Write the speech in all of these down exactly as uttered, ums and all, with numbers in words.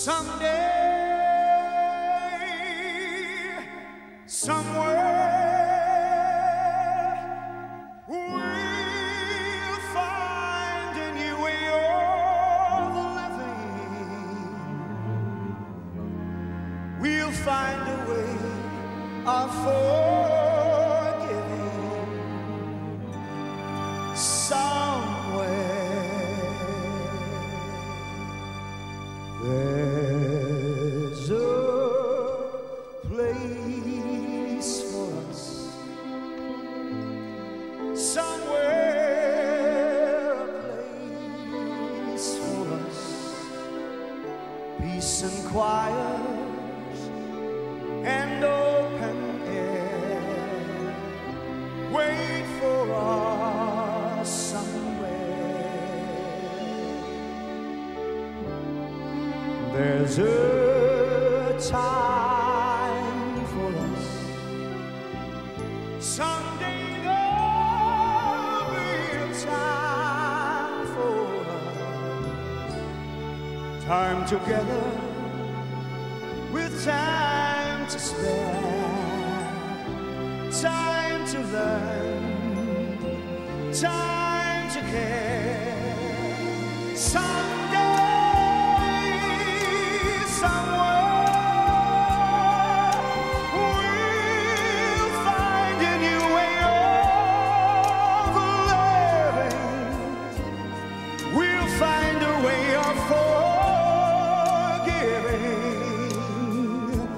Someday, somewhere, we'll find a new way of living. We'll find a way of forgiving. Somewhere, there's a place for us. Somewhere, a place for us. Peace and quiet and open air. Wait for us somewhere. There's a time for us. Someday there'll be a time for us. Time together with time to spare. Time to learn. Time to care. Someday, somewhere, we'll find a new way of living. We'll find a way of forgiving.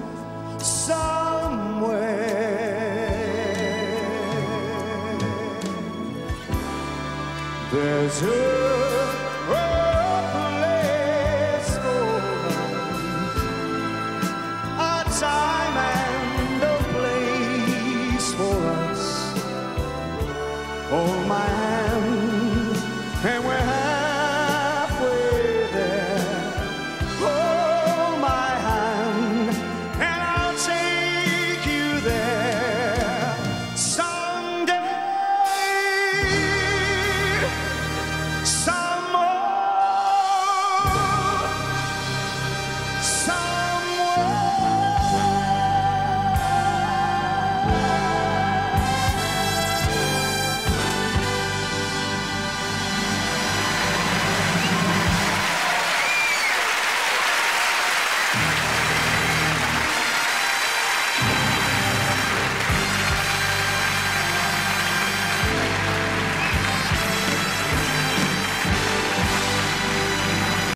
Somewhere, there's a